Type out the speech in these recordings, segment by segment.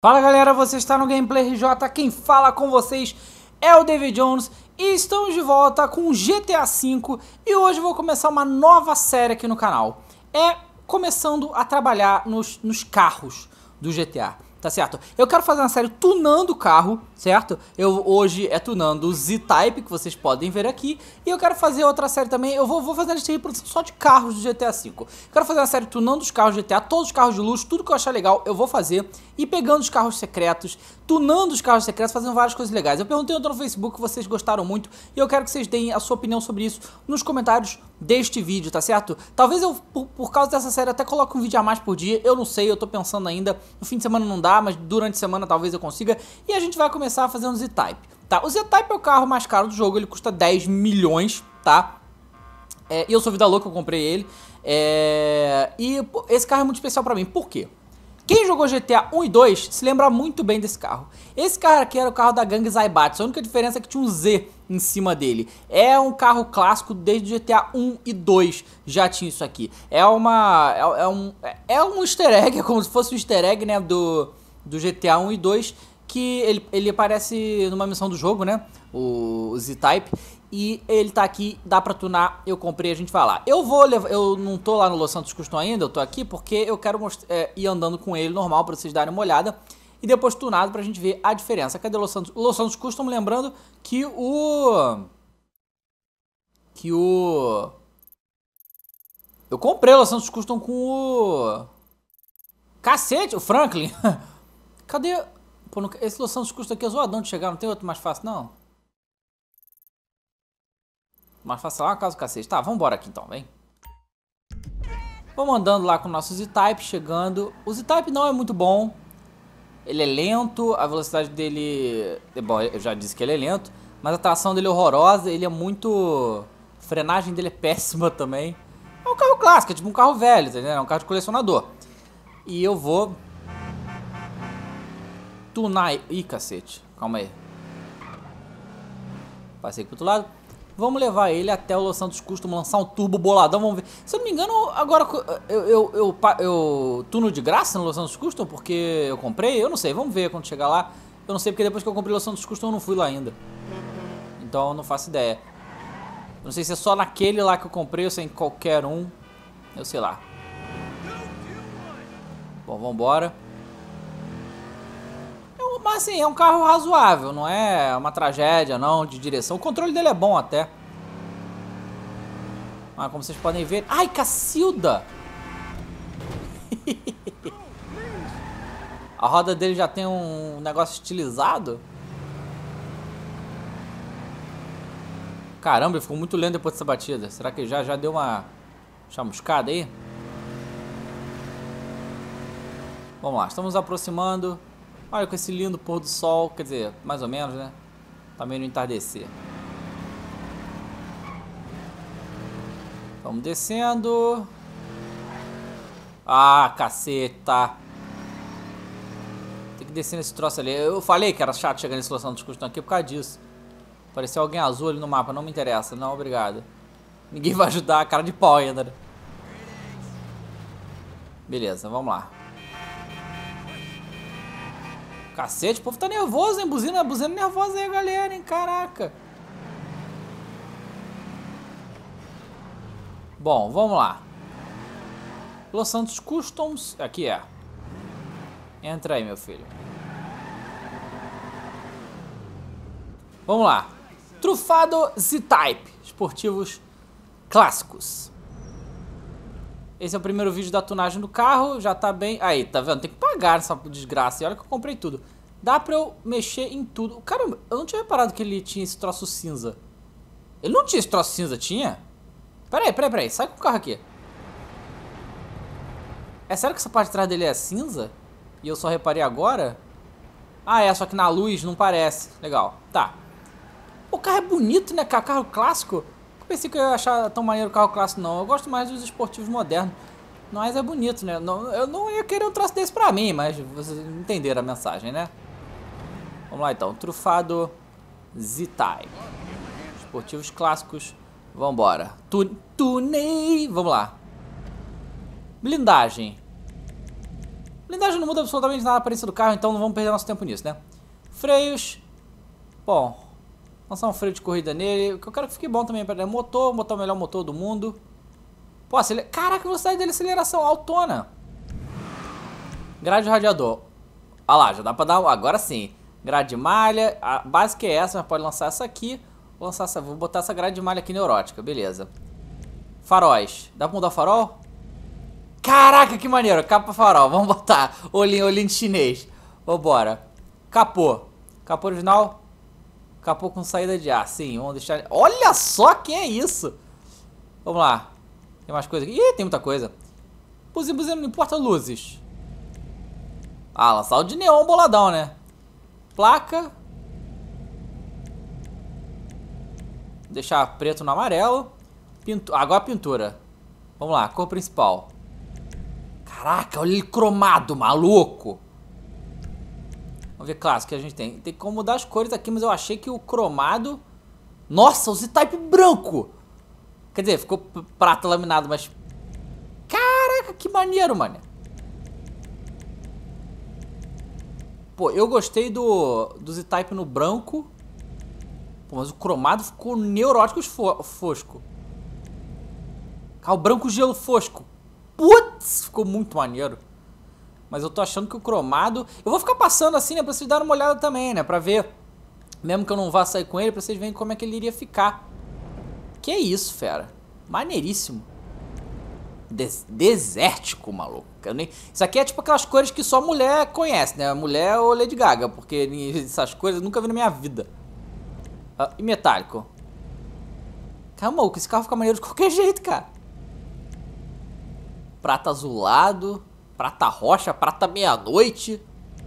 Fala galera, você está no Gameplay RJ, quem fala com vocês é o David Jones e estamos de volta com GTA V e hoje eu vou começar uma nova série aqui no canal. Começando a trabalhar nos carros do GTA, tá certo? Eu quero fazer uma série tunando o carro, certo? Hoje é tunando o Z-Type, que vocês podem ver aqui. E eu quero fazer outra série também, eu vou fazer essa reprodução só de carros do GTA V. Quero fazer uma série tunando os carros do GTA, todos os carros de luxo, tudo que eu achar legal eu vou fazer. E pegando os carros secretos, tunando os carros secretos, fazendo várias coisas legais. Eu perguntei no Facebook que vocês gostaram muito e eu quero que vocês deem a sua opinião sobre isso nos comentários deste vídeo, tá certo? Talvez eu, por causa dessa série, até coloque um vídeo a mais por dia, eu não sei, eu tô pensando ainda. No fim de semana não dá, mas durante a semana talvez eu consiga. E a gente vai começar fazendo o Z-Type, tá? O Z-Type é o carro mais caro do jogo, ele custa 10 milhões, tá? E eu sou vida louca, eu comprei ele. E esse carro é muito especial pra mim, por quê? Quem jogou GTA 1 e 2 se lembra muito bem desse carro. Esse carro aqui era o carro da gangue Zaibatsu, a única diferença é que tinha um Z em cima dele. É um carro clássico desde GTA 1 e 2, já tinha isso aqui. É um easter egg, é como se fosse um easter egg, né, do GTA 1 e 2, que ele aparece numa missão do jogo, né, o Z-Type. E ele tá aqui, dá pra tunar, eu comprei, a gente vai lá. Eu não tô lá no Los Santos Custom ainda, eu tô aqui porque eu quero ir andando com ele normal pra vocês darem uma olhada. E depois tunado pra gente ver a diferença. Cadê o Los Santos Custom? Lembrando que eu comprei o Los Santos Custom com o... Cacete, o Franklin. Cadê? Pô, esse Los Santos Custom aqui é zoadão de chegar, não tem outro mais fácil não? Mais fácil lá na casa do cacete. Tá, vambora aqui então, vem. Vamos andando lá com o nosso Z-Type, chegando. O Z-Type não é muito bom. Ele é lento, a velocidade dele... Bom, eu já disse que ele é lento. Mas a tração dele é horrorosa, ele é muito... A frenagem dele é péssima também. É um carro clássico, é tipo um carro velho, tá entendendo? É um carro de colecionador. E eu vou... tunar... Ih, cacete. Calma aí. Passei pro outro lado. Vamos levar ele até o Los Santos Custom, lançar um turbo boladão, vamos ver. Se eu não me engano, agora eu tuno de graça no Los Santos Custom, porque eu comprei, eu não sei, vamos ver quando chegar lá. Eu não sei, porque depois que eu comprei o Los Santos Custom eu não fui lá ainda. Então eu não faço ideia. Eu não sei se é só naquele lá que eu comprei ou se é em qualquer um. Eu sei lá. Bom, vambora. Mas assim, é um carro razoável, não é uma tragédia não, de direção. O controle dele é bom até. Mas como vocês podem ver... Ai, Cacilda! A roda dele já tem um negócio estilizado. Caramba, ele ficou muito lento depois dessa batida. Será que já deu uma chamuscada aí? Vamos lá, estamos nos aproximando. Olha com esse lindo pôr do sol, quer dizer, mais ou menos, né? Tá meio no entardecer. Vamos descendo. Ah, caceta. Tem que descer nesse troço ali. Eu falei que era chato chegar nesse Los Santos Custom aqui por causa disso. Pareceu alguém azul ali no mapa, não me interessa, não, obrigado. Ninguém vai ajudar, cara de pau ainda, né? Beleza, vamos lá. Cacete, o povo tá nervoso, hein? Buzina nervosa aí, galera, hein? Caraca. Bom, vamos lá. Los Santos Customs. Aqui é. Entra aí, meu filho. Vamos lá. Trufado Z-Type. Esportivos clássicos. Esse é o primeiro vídeo da tunagem do carro, já tá bem... Aí, tá vendo? Tem que pagar essa desgraça. E olha que eu comprei tudo. Dá pra eu mexer em tudo. Caramba, eu não tinha reparado que ele tinha esse troço cinza. Ele não tinha esse troço cinza, tinha? Peraí. Sai com o carro aqui. É sério que essa parte de trás dele é cinza? E eu só reparei agora? Ah, é, só que na luz não parece. Legal, tá. O carro é bonito, né, cara? Carro clássico. Eu pensei que eu ia achar tão maneiro o carro clássico, não. Eu gosto mais dos esportivos modernos. Mas é bonito, né? Eu não ia querer um troço desse pra mim, mas vocês entenderam a mensagem, né? Vamos lá, então. Trufado Z-Type. Esportivos clássicos. Vambora. Tunei. Vamos lá. Blindagem. Blindagem não muda absolutamente nada a aparência do carro, então não vamos perder nosso tempo nisso, né? Freios. Bom, lançar um freio de corrida nele. O que eu quero que fique bom também para motor, botar o melhor motor do mundo. Pô, caraca, a velocidade dele, aceleração autona. Grade de radiador. Olha lá, já dá pra dar. Agora sim. Grade de malha. A básica é essa, mas pode lançar essa aqui. Vou lançar essa. Vou botar essa grade de malha aqui neurótica, beleza. Faróis. Dá pra mudar o farol? Caraca, que maneiro. Capa farol. Vamos botar. Olhinho de chinês. Vambora. Capô. Capô original. Capô com saída de ar. Sim, vamos deixar. Olha só que é isso. Vamos lá. Tem mais coisa aqui. Ih, tem muita coisa. Buzina, não importa luzes. Ah, lançar o de neon boladão, né? Placa. Deixar preto no amarelo. Agora a pintura. Vamos lá, cor principal. Caraca, olha ele cromado, maluco. Vamos ver clássico que a gente tem. Tem como mudar as cores aqui, mas eu achei que o cromado... Nossa, o Z-Type branco. Quer dizer, ficou prata laminado, mas... Caraca, que maneiro, mano. Pô, eu gostei do Z-Type no branco. Pô, mas o cromado ficou neurótico fosco. O branco gelo fosco. Putz, ficou muito maneiro. Mas eu tô achando que o cromado... Eu vou ficar passando assim, né, pra vocês darem uma olhada também, né, pra ver. Mesmo que eu não vá sair com ele, pra vocês verem como é que ele iria ficar. Que é isso, fera. Maneiríssimo. Desértico, maluco. Isso aqui é tipo aquelas cores que só mulher conhece, né? Mulher ou Lady Gaga, porque essas cores eu nunca vi na minha vida. E metálico. Caramba, maluco, esse carro fica maneiro de qualquer jeito, cara. Prata azulado. Prata rocha, prata meia-noite.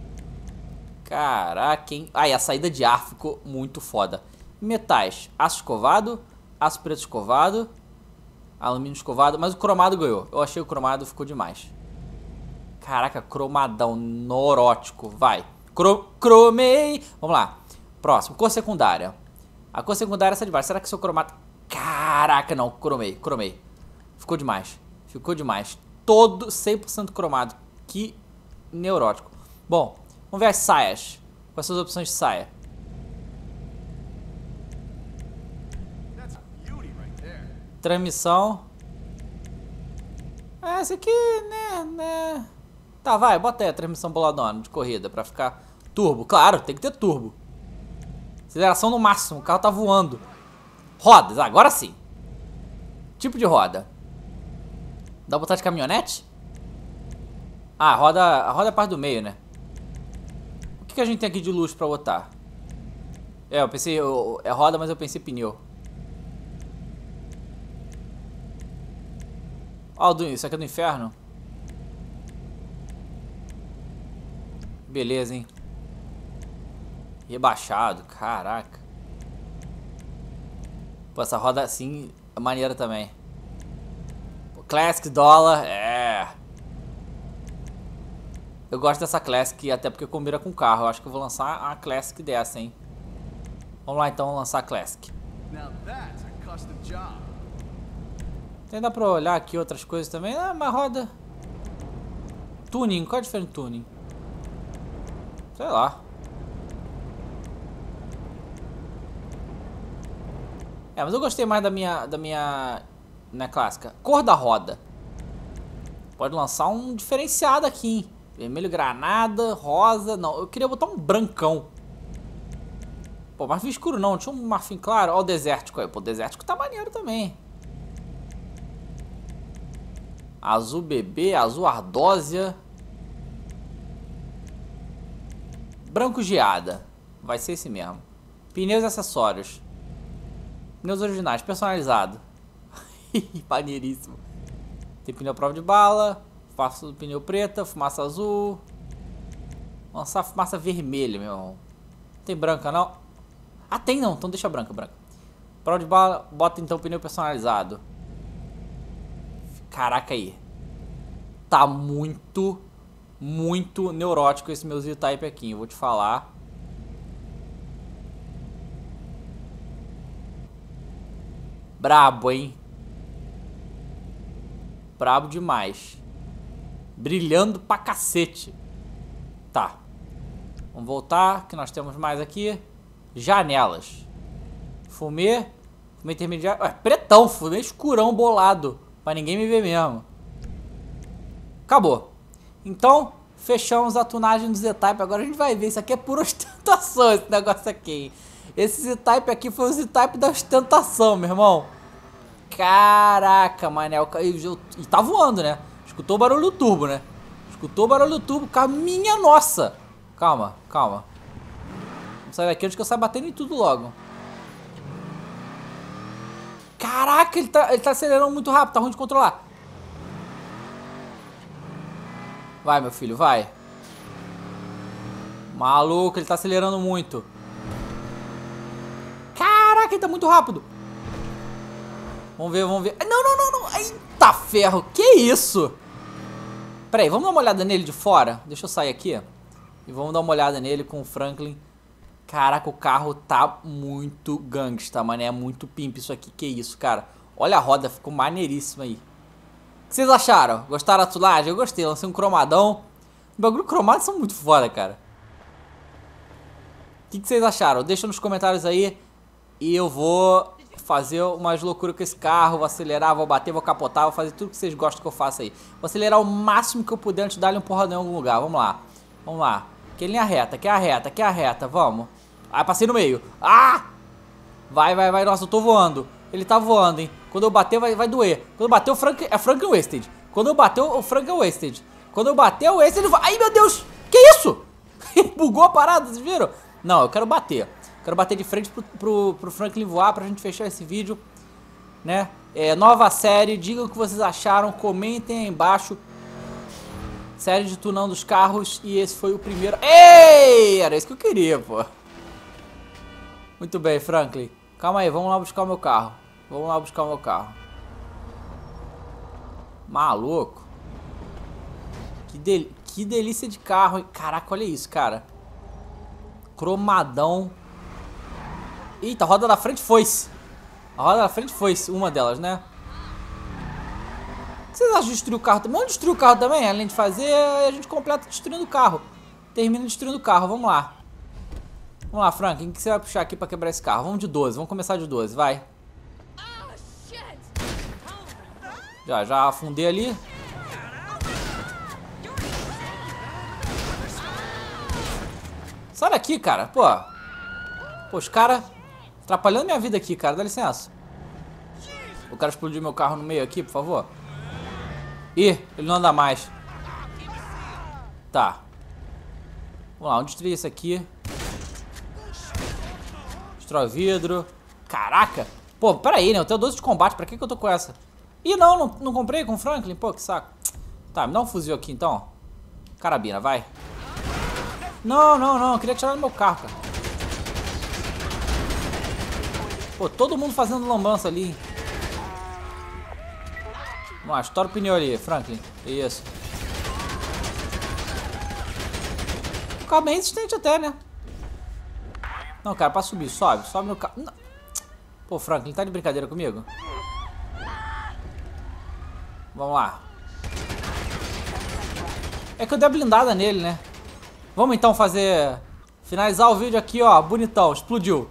Caraca, hein? Ah, e a saída de ar ficou muito foda. Metais, aço escovado, aço preto escovado, alumínio escovado, mas o cromado ganhou. Eu achei o cromado ficou demais. Caraca, cromadão, neurótico, vai. Cromei. Vamos lá. Próximo, cor secundária. A cor secundária é essa de baixo. Será que seu cromado... Caraca, não, cromei. Ficou demais. Ficou demais. Todo 100% cromado. Que neurótico. Bom, vamos ver as saias. Quais são as opções de saia? Transmissão. Essa aqui, né. Tá, vai, bota aí a transmissão boladona de corrida pra ficar turbo. Claro, tem que ter turbo. Aceleração no máximo, o carro tá voando. Rodas, agora sim. Tipo de roda. Dá pra botar de caminhonete? Ah, a roda é a parte do meio, né? O que a gente tem aqui de luxo pra botar? Eu pensei... É roda, mas eu pensei pneu. Ó, isso aqui é do inferno. Beleza, hein? Rebaixado, caraca. Pô, essa roda assim é maneira também. Pô, Classic dólar, é. Eu gosto dessa Classic, até porque combina com o carro. Eu acho que eu vou lançar a Classic dessa, hein? Vamos lá então lançar a Classic. Tem dá pra olhar aqui outras coisas também. Ah, mas roda. Tuning, qual é a diferença de tuning? Sei lá. É, mas eu gostei mais da minha clássica. Cor da roda. Pode lançar um diferenciado aqui, hein? Vermelho granada, rosa. Não, eu queria botar um brancão. Pô, marfim escuro não. Tinha um marfim claro. Ó o desértico aí. Pô, o desértico tá maneiro também. Azul bebê, azul ardósia. Branco geada. Vai ser esse mesmo. Pneus e acessórios. Pneus originais, personalizado. Maneiríssimo. Tem pneu prova de bala. Fumaça do pneu preta, fumaça azul. Vou lançar fumaça vermelha, meu irmão. Tem branca não? Ah, tem não, então deixa branca. Prova de bala, bota então pneu personalizado. Caraca aí. Tá muito neurótico esse meu Z-Type aqui, eu vou te falar. Brabo, hein? Brabo demais. Brilhando pra cacete. Tá. Vamos voltar, que nós temos mais aqui. Janelas. Fumê. Fumê intermediário. Ué, pretão, fumê escurão bolado. Pra ninguém me ver mesmo. Acabou. Então, fechamos a tunagem do Z-Type. Agora a gente vai ver. Isso aqui é pura ostentação, esse negócio aqui. Esse Z-Type aqui foi o Z-Type da ostentação, meu irmão. Caraca, mané. E tá voando, né? Escutou o barulho do turbo, né? Escutou o barulho do turbo. Cara, minha nossa. Calma, calma. Vamos sair daqui antes que eu saia batendo em tudo logo. Caraca, ele tá acelerando muito rápido. Tá ruim de controlar. Vai, meu filho, vai. Maluco, ele tá acelerando muito. Caraca, ele tá muito rápido. Vamos ver, vamos ver. Não, não, não, não. Eita ferro, que isso? Pera aí, vamos dar uma olhada nele de fora. Deixa eu sair aqui. E vamos dar uma olhada nele com o Franklin. Caraca, o carro tá muito gangsta, mano. É muito pimp isso aqui. Que isso, cara. Olha a roda, ficou maneiríssima aí. O que vocês acharam? Gostaram da tunagem? Eu gostei, lancei um cromadão. O bagulho cromado são muito foda, cara. O que vocês acharam? Deixa nos comentários aí. E eu vou fazer umas loucuras com esse carro. Vou acelerar, vou bater, vou capotar. Vou fazer tudo que vocês gostam que eu faça aí. Vou acelerar o máximo que eu puder antes de dar-lhe um porradão em algum lugar. Vamos lá. Vamos lá. Que linha reta, que é a reta, que é a reta. Vamos. Ah, passei no meio. Ah! Vai, vai, vai. Nossa, eu tô voando. Ele tá voando, hein? Quando eu bater, vai doer. Quando eu bater, o Frank é Frank Wasted. Quando eu bater, o Frank é Wasted. Quando eu bater, o Wasted, ele vai... Ai, meu Deus! Que isso? Bugou a parada, vocês viram? Não, eu quero bater. Quero bater de frente pro Franklin voar pra gente fechar esse vídeo, né? Nova série, digam o que vocês acharam, comentem aí embaixo. Série de tunão dos carros e esse foi o primeiro. Ei! Era isso que eu queria, pô. Muito bem, Franklin. Calma aí, vamos lá buscar o meu carro. Vamos lá buscar o meu carro. Maluco. Que delícia de carro, hein? Caraca, olha isso, cara. Cromadão. Eita, a roda da frente foi-se. A roda da frente foi-se, uma delas, né? O que vocês acham de destruir o carro também? Vamos destruir o carro também? Além de fazer, a gente completa destruindo o carro. Termina destruindo o carro, vamos lá. Vamos lá, Frank, o que você vai puxar aqui pra quebrar esse carro? Vamos de 12, vamos começar de 12, vai. Já afundei ali. Sai daqui, cara, pô. Pô, os caras atrapalhando minha vida aqui, cara, dá licença. O cara explodiu meu carro no meio aqui, por favor. Ih, ele não anda mais. Tá. Vamos lá, vamos destruir esse aqui. Destrói o vidro. Caraca. Pô, pera aí, né? Eu tenho 12 de combate. Pra que eu tô com essa? Ih, não comprei com o Franklin. Pô, que saco. Tá, me dá um fuzil aqui, então. Carabina, vai. Não. Eu queria tirar do meu carro, cara. Pô, todo mundo fazendo lambança ali. Vamos lá, estoura o pneu ali, Franklin. Isso. Ficou bem resistente até, né? Não, cara, pra subir, sobe no carro. Não. Pô, Franklin, tá de brincadeira comigo? Vamos lá. É que eu dei a blindada nele, né? Vamos então fazer... Finalizar o vídeo aqui, ó, bonitão, explodiu.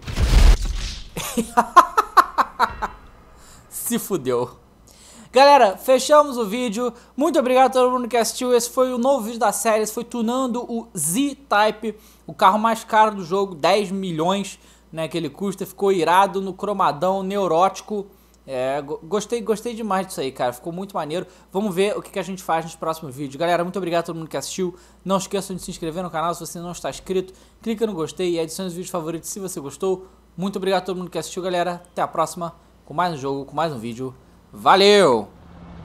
Se fudeu. Galera, fechamos o vídeo. Muito obrigado a todo mundo que assistiu. Esse foi o novo vídeo da série. Esse foi tunando o Z-Type, o carro mais caro do jogo, 10 milhões, né, que ele custa. Ficou irado no cromadão, neurótico. Gostei demais disso aí, cara. Ficou muito maneiro. Vamos ver o que a gente faz nos próximos vídeos. Galera, muito obrigado a todo mundo que assistiu. Não esqueçam de se inscrever no canal se você não está inscrito. Clica no gostei e adicione os vídeos favoritos se você gostou. Muito obrigado a todo mundo que assistiu, galera. Até a próxima com mais um jogo, com mais um vídeo. Valeu!